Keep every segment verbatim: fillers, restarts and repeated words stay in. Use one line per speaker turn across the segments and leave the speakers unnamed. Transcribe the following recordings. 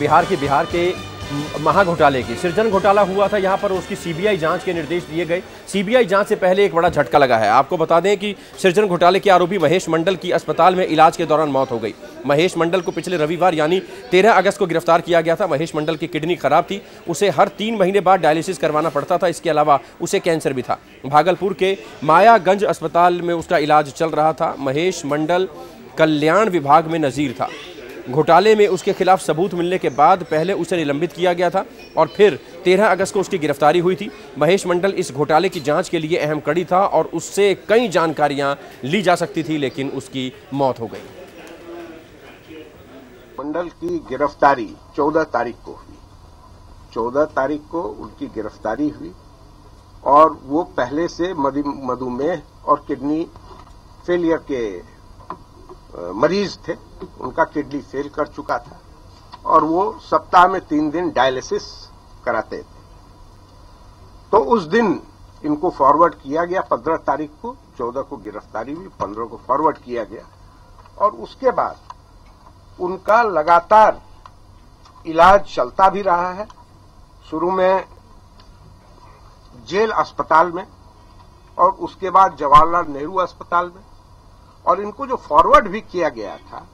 बिहार के बिहार के महाघोटाले की। सृजन घोटाला हुआ था यहाँ पर, उसकी सीबीआई जांच के निर्देश दिए गए। सीबीआई जांच से पहले एक बड़ा झटका लगा है। आपको बता दें कि सृजन घोटाले के आरोपी महेश मंडल की अस्पताल में इलाज के दौरान मौत हो गई। महेश मंडल को पिछले रविवार यानी तेरह अगस्त को गिरफ्तार किया गया था। महेश मंडल की किडनी खराब थी, उसे हर तीन महीने बाद डायलिसिस करवाना पड़ता था। इसके अलावा उसे कैंसर भी था। भागलपुर के मायागंज अस्पताल में उसका इलाज चल रहा था। महेश मंडल कल्याण विभाग में नजीर था। घोटाले में उसके खिलाफ सबूत मिलने के बाद पहले उसे निलंबित किया गया था और फिर तेरह अगस्त को उसकी गिरफ्तारी हुई थी। महेश मंडल इस घोटाले की जांच के लिए अहम कड़ी था और उससे कई जानकारियां ली जा सकती थी, लेकिन उसकी मौत हो गई।
मंडल की गिरफ्तारी चौदह तारीख को हुई। चौदह तारीख को उनकी गिरफ्तारी हुई और वो पहले से मधुमेह और किडनी फेलियर के मरीज थे। उनका किडनी फेल कर चुका था और वो सप्ताह में तीन दिन डायलिसिस कराते थे। तो उस दिन इनको फॉरवर्ड किया गया पंद्रह तारीख को। चौदह को गिरफ्तारी हुई, पंद्रह को फॉरवर्ड किया गया और उसके बाद उनका लगातार इलाज चलता भी रहा है। शुरू में जेल अस्पताल में और उसके बाद जवाहरलाल नेहरू अस्पताल में, और इनको जो फॉरवर्ड भी किया गया था,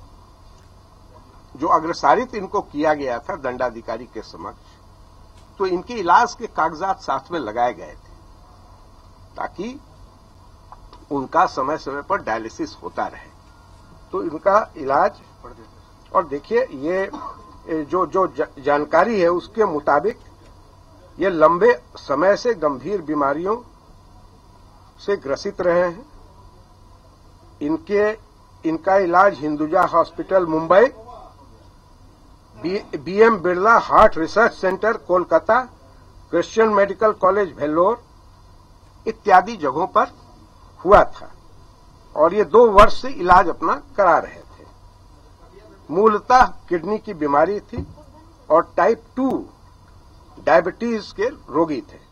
जो अग्रसारित इनको किया गया था दंडाधिकारी के समक्ष, तो इनके इलाज के कागजात साथ में लगाए गए थे ताकि उनका समय समय पर डायलिसिस होता रहे। तो इनका इलाज, और देखिए ये जो जो जानकारी है उसके मुताबिक ये लंबे समय से गंभीर बीमारियों से ग्रसित रहे हैं। इनके इनका इलाज Hinduja hospital Mumbai, B M Birla heart research centre Kolkata, Christian medical college Vellore इत्यादि जगहों पर हुआ था और ये दो वर्ष से इलाज अपना करा रहे थे। मूलतः किडनी की बीमारी थी और टाइप टू डायबिटीज के रोगी थे।